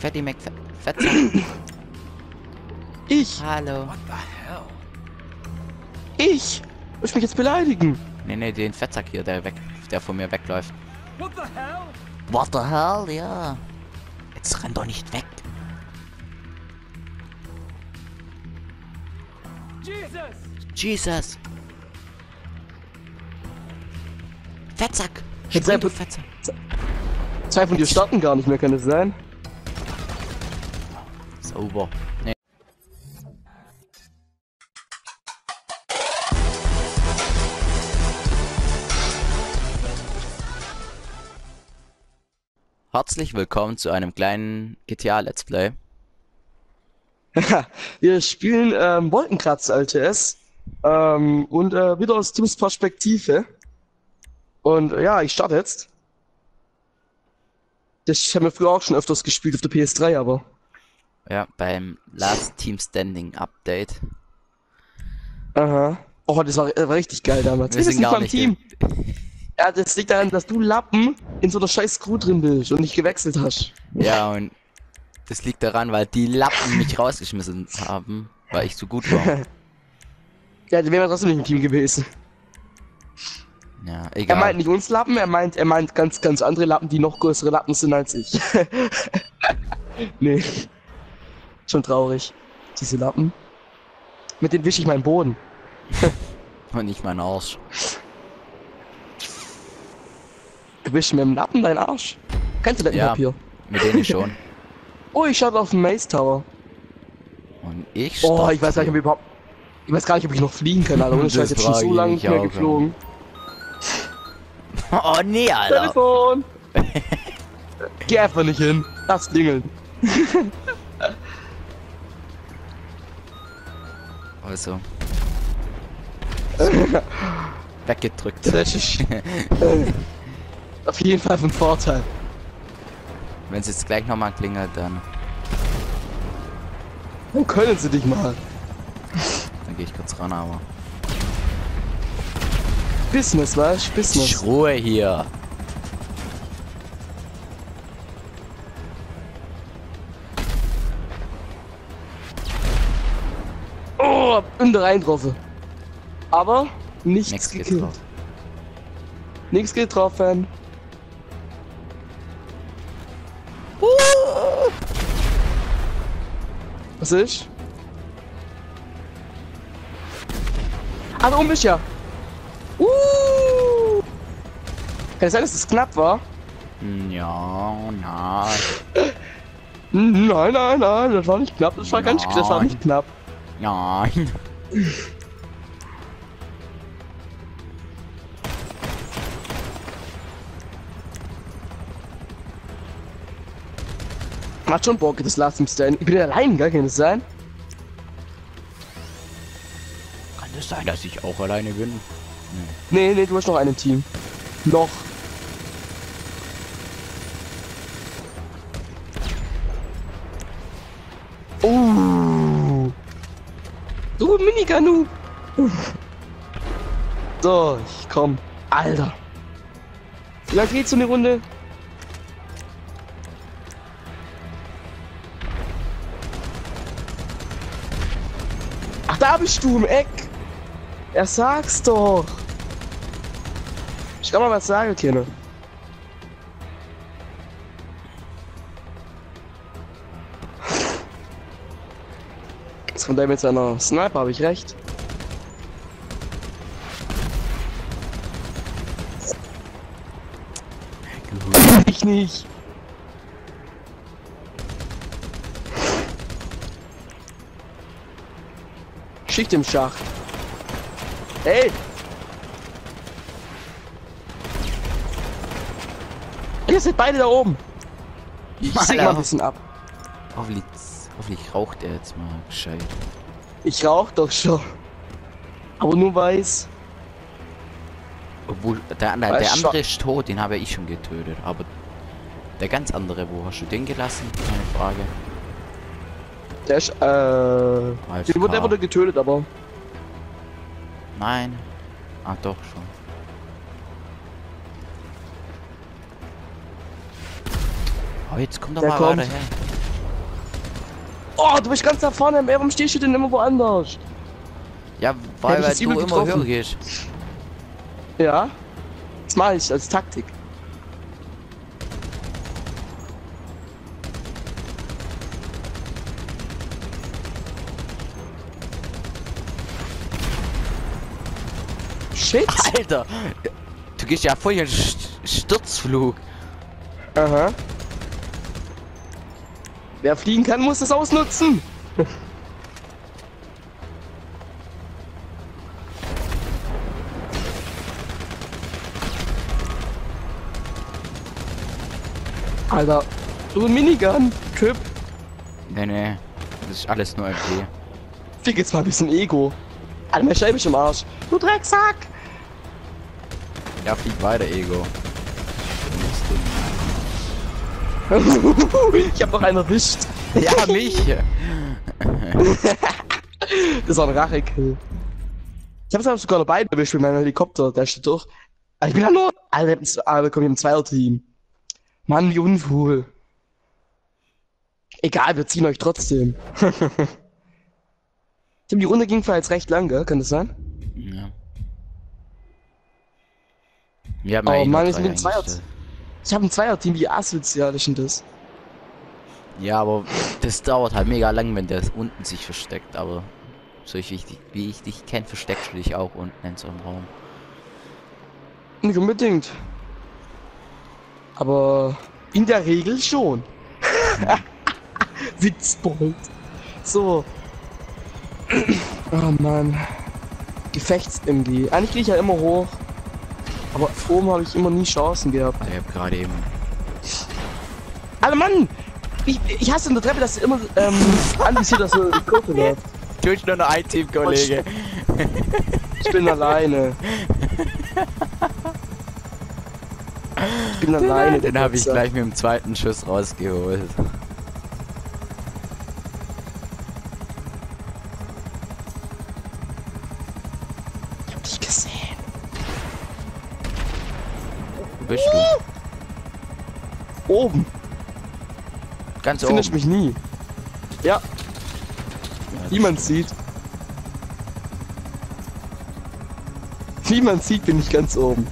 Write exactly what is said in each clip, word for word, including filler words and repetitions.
Fatty McFetzer. Ich? Hallo. Ich? Willst du mich jetzt beleidigen? Nee, nee, den Fettsack hier, der weg, der von mir wegläuft. What the hell? What the hell, ja. Jetzt renn doch nicht weg. Jesus! Jesus. Fettsack. Jetzt Spring, du einfach- Fettsack. Zwei von dir starten gar nicht mehr, kann es sein? Sauber. Nee. Herzlich willkommen zu einem kleinen G T A Let's Play. Wir spielen ähm, Wolkenkratz L T S ähm, und äh, wieder aus Tims Perspektive. Und äh, ja, ich starte jetzt. Das haben wir früher auch schon öfters gespielt auf der P S drei, aber Ja, beim Last Team Standing Update. aha. Oh, das war, äh, war richtig geil damals. Wir Wir sind sind gar beim nicht Team. Ja, das liegt daran, dass du Lappen in so einer scheiß Crew drin bist und nicht gewechselt hast. Ja, und das liegt daran, weil die Lappen mich rausgeschmissen haben, weil ich so gut war. Ja, dann wären wir trotzdem nicht im Team gewesen. Ja, Er egal. meint nicht uns Lappen, er meint, er meint ganz, ganz andere Lappen, die noch größere Lappen sind als ich. Nee. Schon traurig. Diese Lappen. Mit denen wische ich meinen Boden. Und nicht mein Arsch. Du wischst mit dem Lappen deinen Arsch. Kennst du das Ja. Papier? Mit denen schon. Oh, ich schaue auf den Maze Tower. Und ich Oh, starte ich weiß gar nicht, ob ich überhaupt. Ich weiß gar nicht, ob ich noch fliegen kann, Alter. Und ich Das weiß jetzt schon frage so ich lange mich nicht mehr auch, geflogen. Oh nee, Alter. Telefon! Geh einfach nicht hin. Lass klingeln. Also. Weggedrückt. Das ist äh, auf jeden Fall von Vorteil. Wenn es jetzt gleich nochmal klingelt, dann, Dann können sie dich mal. dann gehe ich kurz ran, aber. Business, weißt du? Business. Ruhe hier. Oh, in der Reintroffe. Aber nichts Nix gekillt. getroffen. Nichts getroffen. Was ist? Ah, da oben bist du ja. Uh. Kann es sein, dass es knapp war? Ja, nein. Hm, Nein, nein, nein, das war nicht knapp. Das war ganz, das war nicht knapp. Nein. Macht schon Bock, das Last Team Stand. Ich bin ja allein, gell? Kann das sein? Kann es sein, dass ich auch alleine bin? Nee, nee, du hast noch einen Team. Noch. Oh. Du Miniganu. So, ich komm. Alter. Wie lange geht's so eine Runde? Ach, da bist du im Eck. Er sag's doch. Ich kann mal was sagen, Kinder. Jetzt kommt er mit seiner Sniper, habe ich recht? Ich nicht. Schicht im Schacht. Ey! Ihr seid beide da oben. Ich Mal sing mal ein auf. bisschen ab. Hoffentlich, hoffentlich raucht er jetzt mal gescheit. Ich rauch doch schon. Aber nur weiß. Obwohl, der, andere- Weiß der schon. andere ist tot, den habe ich schon getötet. Aber der ganz andere, wo hast du den gelassen? Keine Frage. Der ist, äh. Alles Den wurde, der klar. wurde getötet, aber. Nein. Ah, doch schon. Oh, jetzt kommt doch Der mal kommt. weiter her. Oh, du bist ganz da vorne. Ey, warum stehst du denn immer woanders? Ja, weil, Hätte ich weil das übel du immer höher getroffen. gehst. Ja. Das mache ich als Taktik. Shit. Alter! Du gehst ja voll in den St- Sturzflug. Aha. Wer fliegen kann, muss das ausnutzen. Alter, du Minigun, Typ. Nee, nee. Das ist alles nur M P. Fick jetzt mal ein bisschen Ego. Alter, meine Scheibe ist im Arsch. Du Drecksack. Ja, flieg weiter, Ego. Ich hab noch einen erwischt. Ja, mich! Das war ein Rachekill. Ich hab's aber sogar noch beide erwischt mit meinem Helikopter, der steht durch. Aber ich bin ja nur. Alter, Alter, komm, ich hab ein Zweier-Team. Mann, wie uncool. Egal, wir ziehen euch trotzdem. Die Runde ging vorher jetzt recht lang, gell? Kann das sein? Ja. Wir haben Oh ja eh Mann, nur ich drei bin ein Zweier. eingestellt. Ich habe ein Zweier-Team, wie asozial ist denn das? Ja, aber das dauert halt mega lang, wenn der unten sich versteckt, aber so ich, ich, wie ich dich kenne, versteckst du dich auch unten in so einem Raum. Nicht unbedingt. Aber in der Regel schon. Witzbold. So. Oh Mann. Gefechts-M G. Eigentlich gehe ich ja immer hoch. Aber oben habe ich immer nie Chancen gehabt. Ich hab gerade eben. Alter Mann! Ich, ich hasse in der Treppe, dass immer ähm, anvisiert, dass so die Kurve läuft. Du bist nur noch ein Team, Kollege. Ich bin alleine. Ich bin alleine. Den habe ich Wichser. gleich mit dem zweiten Schuss rausgeholt. Ich hab dich gesehen. Wo bist du? Oben. Ganz Findest oben. mich nie. Ja, Ja, wie man sieht. Wie man sieht, bin ich ganz oben.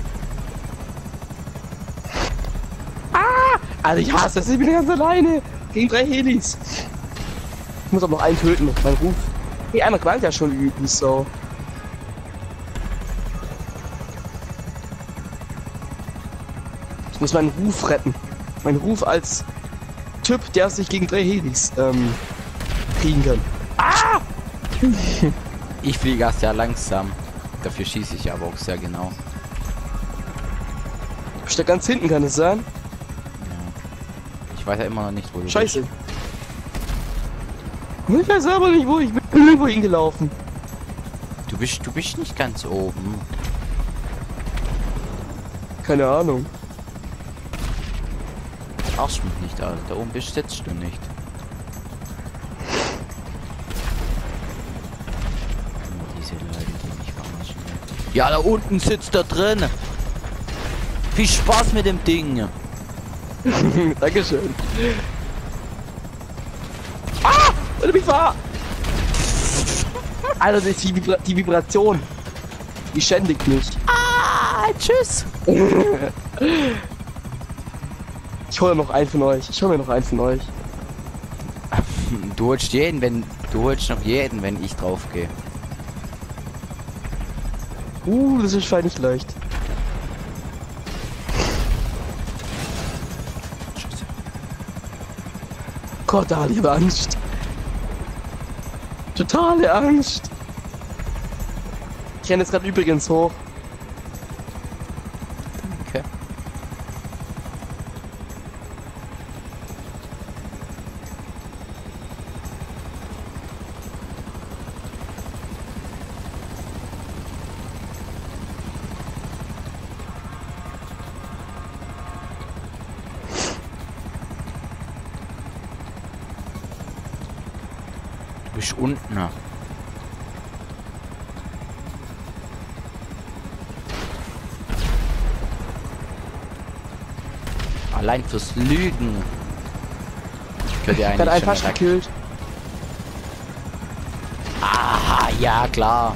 Ah! Alter, ich hasse das. Ich bin ganz alleine. Gegen drei Helis. Ich muss aber noch einen töten. Mein Ruf. Hey, einer qualmt ja schon üben, so. Ich muss meinen Ruf retten. Mein Ruf als Typ, der sich gegen drei Helis ähm, kriegen kann. Ich fliege erst sehr langsam. Dafür schieße ich aber auch sehr genau. Ich steck ganz hinten, kann es sein? Ja. Ich weiß ja immer noch nicht, wo du Scheiße. Ich weiß aber nicht, wo ich bin. Ich bin irgendwo hingelaufen. bist. Du bist, du bist nicht ganz oben. Keine Ahnung. Arsch mich nicht, Alter. Da oben bist sitzt du nicht. Nur diese Leute, die mich verarschen. Ja, da unten sitzt er drin. Viel Spaß mit dem Ding. Dankeschön. Ah! Warte mich war! Alter, das ist die, Vibra die Vibration. Die schändigt mich. Ah, tschüss. Ich hole noch einen von euch. Ich hole mir noch einen von euch. Du holst jeden, wenn du holst noch jeden, wenn ich drauf gehe. Uh, das ist fein nicht leicht. Gott, da hatte ich aber Angst. Totale Angst. Ich renne jetzt gerade übrigens hoch. Okay. Du bist unten. Allein fürs Lügen. Ich könnte ja Ich werde eigentlich einen schon fast direkt, gekillt. Ja, klar.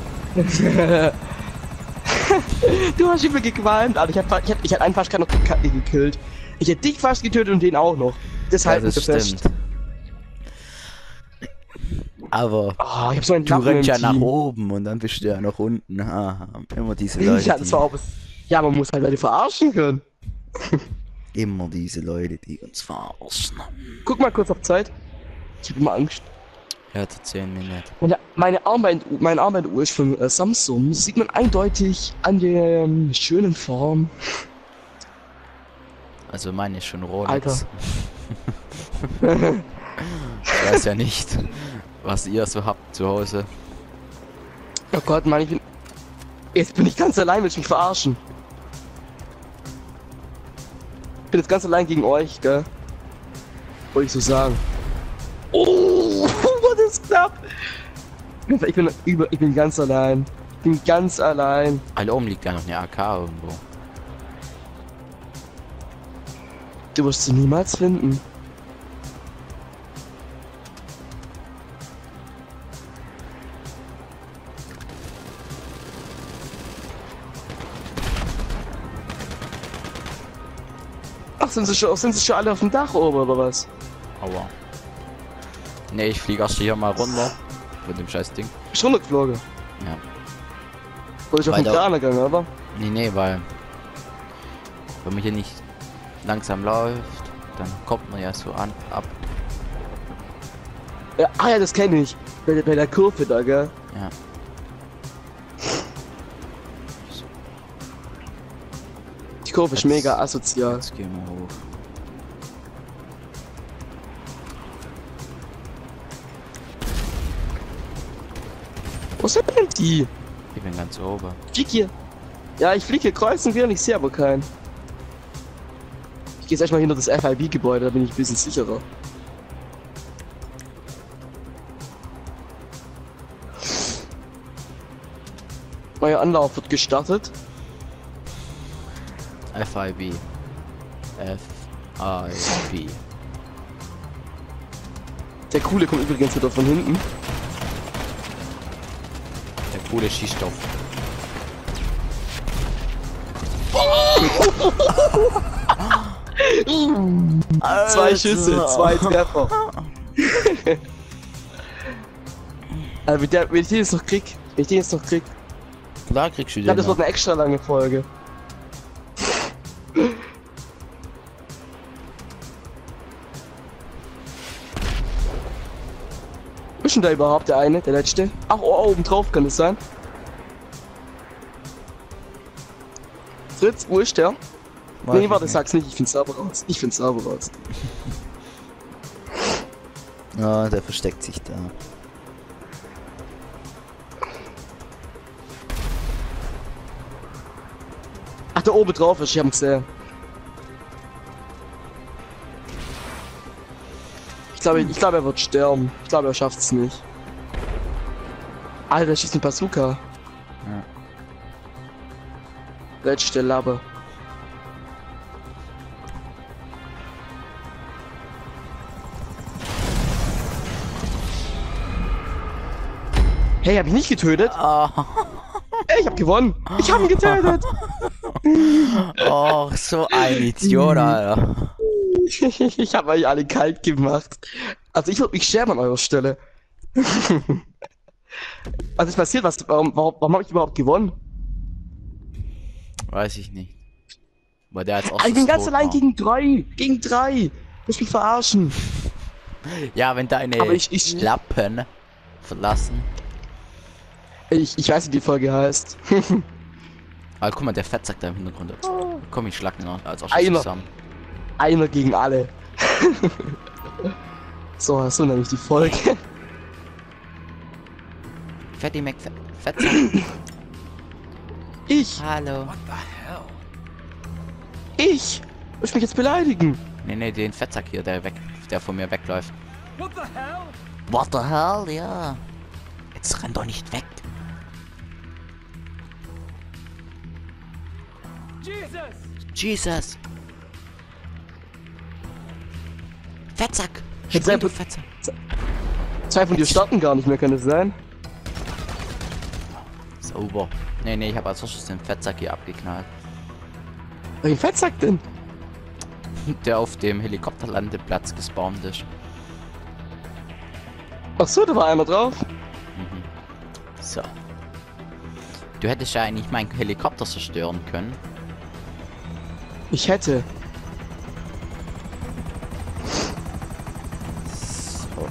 Du hast übel gequalmt, Alter. Ich hab, ich hab, ich hab einen fast noch geka- gekillt. Ich hätte dich fast getötet und den auch noch. Das Ja, halten das wir fest. stimmt. Aber Oh, ich hab so einen du Lappen rennst im ja nach Team. oben und dann bist du ja nach unten. Aha, immer diese Leute, Ja, das war die, auch was. Ja, man muss halt Leute verarschen können. immer diese Leute, die uns verarschen. Guck mal kurz auf Zeit. Ich hab immer Angst. Hörte zehn Minuten. Meine, meine Armband, mein Armbanduhr ist von äh, Samsung. Das sieht man eindeutig an der ähm, schönen Form. Also meine ist schon Rolex. Alter. Ich weiß ja nicht, was ihr so habt zu Hause. Oh Gott, Mann, ich bin. Jetzt bin ich ganz allein, willst du mich verarschen? Ich bin jetzt ganz allein gegen euch, gell? Wollte ich so sagen. Oh, das ist knapp. Ich bin über, ich bin ganz allein. Ich bin ganz allein. All oben liegt ja noch eine A K irgendwo. Du wirst sie niemals finden. Ach, sind sie schon, sind sie schon alle auf dem Dach oben oder was? Aua. Ne, ich fliege erst hier mal runter. Mit dem scheiß Ding. Bist du runtergeflogen? Ja. Oder ich auf den Weiter. Kran gegangen, oder? Nee, nee, weil. Wenn man hier nicht langsam läuft, dann kommt man ja so an, ab. Ja, ah ja, das kenne ich. Bei, der- bei der Kurve da, gell? Ja. Die Kurve ist Jetzt- mega asozial. Jetzt gehen wir hoch. Wo sind denn die? Ich bin ganz oben. Flieg hier. Ja, ich fliege hier kreuz und quer und ich sehe aber keinen. Ich gehe jetzt erstmal hinter das F I B-Gebäude, da bin ich ein bisschen sicherer. Neuer Anlauf wird gestartet. F I B. F I B. Der Coole kommt übrigens wieder von hinten. Der coole Schießstoff. Zwei Schüsse, zwei Treffer. Also, wenn, der, wenn ich den jetzt noch krieg, wenn ich den jetzt noch krieg, Klar kriegst du ich den glaube, das wird noch. eine extra lange Folge. Wo ist denn da überhaupt der eine, der letzte? Ach, oh, oben drauf kann es sein. Fritz, wo ist der? Weiß Nee, ich warte, nicht. sag's nicht, ich find's sauber raus. Ich find's sauber raus. Ja, der versteckt sich da. Ach, der oben drauf ist, ich hab's gesehen. Ich glaube, ich glaube, er wird sterben. Ich glaube, er schafft's nicht. Alter, der schießt ein Bazooka. Ja. Letzte Labbe. Hey, hab ich nicht getötet? Ah, Ey, ich hab gewonnen. Ich hab ihn getötet. oh, so ein Idiot, Alter. Ich hab euch alle kalt gemacht. Also ich würde mich sterben an eurer Stelle. Was ist passiert? Was, warum warum, warum habe ich überhaupt gewonnen? Weiß ich nicht. Weil der als Ah, ich bin erstes ganz tot allein war. gegen drei. Gegen drei. Muss mich verarschen. Ja, wenn deine Aber ich- ich- Lappen verlassen. Ich, ich weiß, wie die Folge heißt. Aber guck mal, der Fettsack da im Hintergrund. Komm, ich schlag ihn auch als auch Einer. zusammen. Einer gegen alle. So, so nämlich die Folge. Fatty McFett. Fettsack. Ich, Hallo. What the hell? ich. Muss ich mich jetzt beleidigen? Nee, nee, den Fettsack hier, der weg, der von mir wegläuft. What the hell? What the hell, ja. Jetzt renn doch nicht weg. Jesus! Jesus. Fettsack. Jetzt Spring, du einfach- Fettsack. Zwei von dir starten gar nicht mehr, kann es sein? Sauber. Nee, nee, ich habe als erstes den Fettsack hier abgeknallt. Welchen Fettsack denn? Der auf dem Helikopterlandeplatz gespawnt ist. Ach so, da war einer drauf. Mhm. So. Du hättest ja eigentlich meinen Helikopter zerstören können. Ich hätte. So.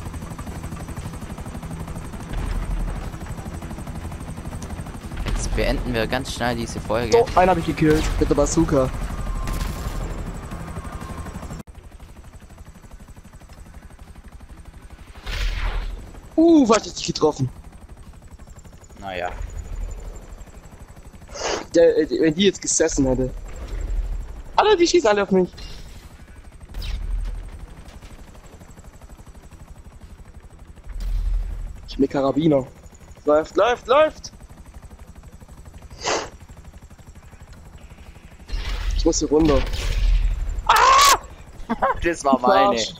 Jetzt beenden wir ganz schnell diese Folge. So, einen habe ich gekillt mit der Bazooka. Uh, was ich dich getroffen. Naja. Der, äh, wenn die jetzt gesessen hätte. Alle, die schießen alle auf mich. Ich bin Karabiner. Läuft, läuft, läuft. Ich muss hier runter. Das war meine. Arsch.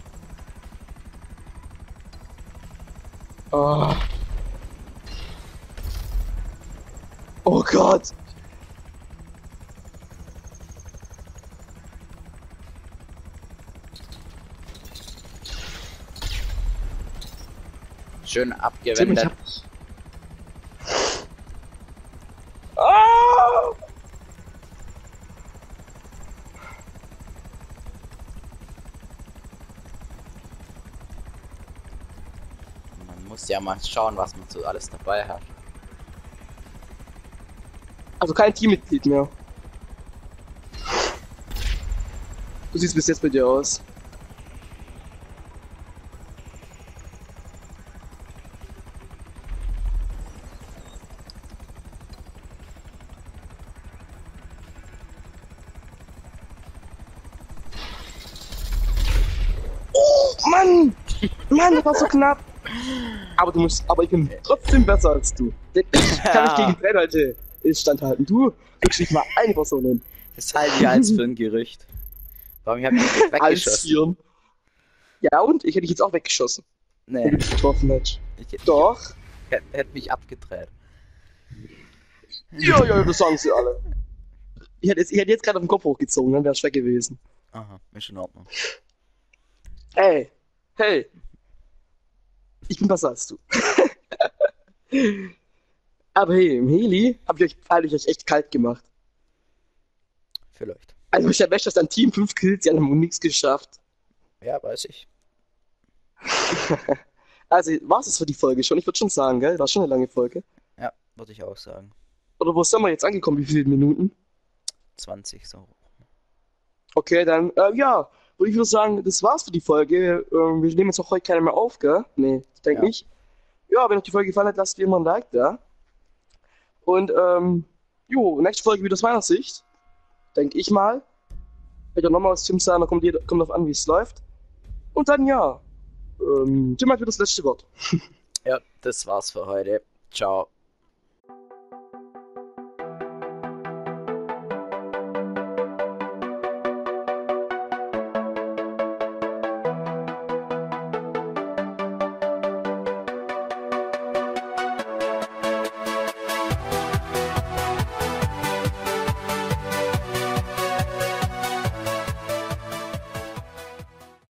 Oh. Oh Gott. Schön Tim, ich abgewendet. hab... Ah! Man muss ja mal schauen, was man so alles dabei hat. Also kein Teammitglied mehr. Du siehst bis jetzt bei dir aus. Oh, Mann! Mann, das war so knapp! Aber du musst, aber ich bin trotzdem besser als du. Ich kann mich gegen Brennhalte standhalten. Du kriegst nicht mal eine Person hin. Das halte ich als für ein Gerücht. Warum hab ich dich Als weggeschossen? Vieren. Ja, und? Ich hätte dich jetzt auch weggeschossen. Wenn du Nee, dich getroffen hättest. ich, ich, Doch. hätte hätt mich abgedreht. Ja, ja, das sagen sie alle. Ich hätte jetzt, ich hätte jetzt gerade auf den Kopf hochgezogen, dann wäre es weg gewesen. Aha, ist in Ordnung. Hey, hey. Ich bin besser als du. Aber hey, im Heli habe ich euch, hab ich euch echt kalt gemacht. Vielleicht. Also ich habe echt, dass dein Team fünf Kills, die haben nichts geschafft. Ja, weiß ich. Also war es für die Folge schon? Ich würde schon sagen, gell? War schon eine lange Folge. Ja, würde ich auch sagen. Oder wo sind wir jetzt angekommen? Wie viele Minuten? zwanzig so. Okay, dann, äh, ja, würde ich würde sagen, das war's für die Folge. Ähm, wir nehmen jetzt auch heute keine mehr auf, gell? Nee, ich denke Ja. nicht. Ja, wenn euch die Folge gefallen hat, lasst wie immer ein Like da. Und, ähm, jo, nächste Folge wieder aus meiner Sicht. Denke ich mal. Wenn ihr nochmal aus Tim sagen, dann kommt, jeder, kommt drauf an, wie es läuft. Und dann, ja, ähm, Tim hat wieder das letzte Wort. Ja, das war's für heute. Ciao.